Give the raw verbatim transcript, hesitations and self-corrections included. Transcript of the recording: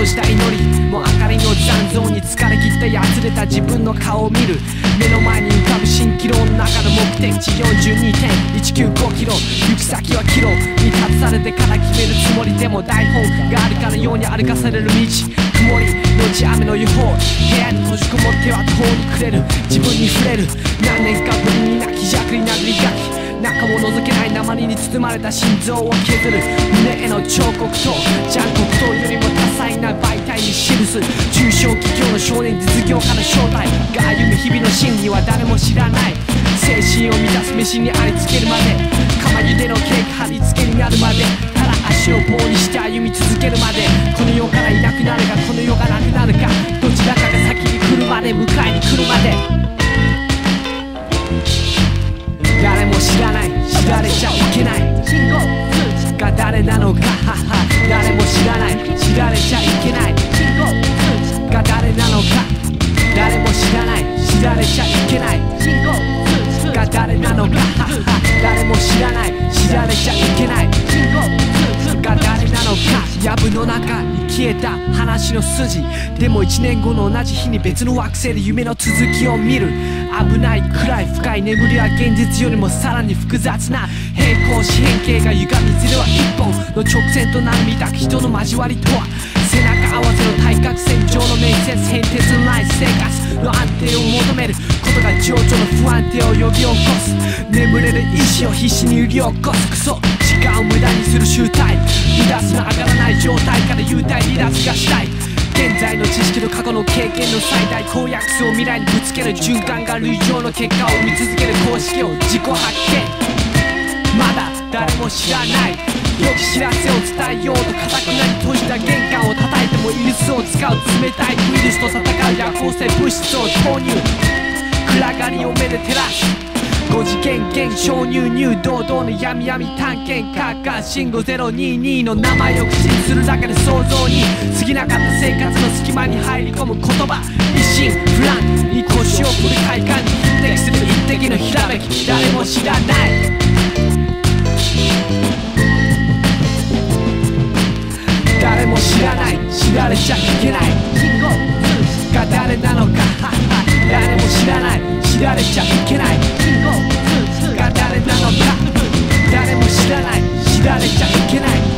閉じた祈りもう明かりの残像に疲れ切ったやつれた自分の顔を見る。目の前に浮かぶ蜃気楼の中の目的地 よんじゅうにてんいちきゅうごキロ、行く先はキロに立たされてから決めるつもりでも、台本があるかのように歩かされる道、曇りのち雨の予報、部屋に閉じこもっては途方に暮れる。自分に触れる何年かぶりに泣きじゃくり殴り書き、中も覗けない鉛に包まれた心臓を削る。胸への彫刻とジャン黒糖よりも多彩な媒体に記す。中小企業の少年実業家の正体が歩む日々の真理は誰も知らない。精神を満たす飯にありつけるまで、釜茹でのケーキ貼り付けになるまで、ただ足を棒にして歩み続けるまで、この世からいなくなるかこの世がなくなるか、どちらかが先に来るまで迎えに来るまで。誰も知らない知られちゃいけない信号通知が誰なのか、はは誰も知らない知られちゃいけない信号通知が誰なのか、誰も知らない知られちゃいけない信号通知が誰なのか、はは誰も知らない知られちゃいけない信号通知が誰なのか。藪の中に消えた話の筋でもいちねんごの同じ日に別の惑星で夢の続きを見る。危ないくらい深い眠りは現実よりもさらに複雑な平行四辺形が歪みずれは一本の直線となるみたく人の交わりとは、背中合わせの対角線上の面接変哲のない生活の安定を求めることが情緒の不安定を呼び起こす。眠れる意志を必死に揺り起こす。クソ時間を無駄にする集体、離脱の上がらない状態から幽体離脱がしたい。現在の知識と過去の経験の最大公約数を未来にぶつける循環が類情の結果を生み続ける公式を自己発見。まだ誰も知らない良き知らせを伝えようとかたくなに閉じた玄関を叩いてもイルスを使う冷たいウイルスと戦う夜行性物質を投入。暗がりを目で照らすご次元現象入入堂々の闇闇探検カーカー信号ゼロにーにーの名前を口にするだけで想像に過ぎなかった生活の隙間に入り込む言葉、一心不乱に腰を振る快感に匹敵する一滴のひらめき、誰も知らない誰も知らない知られちゃいけない信号通知が誰なのか、はは誰も知らない知られちゃいけない信号通知が誰なのか、誰も知らない知られちゃいけない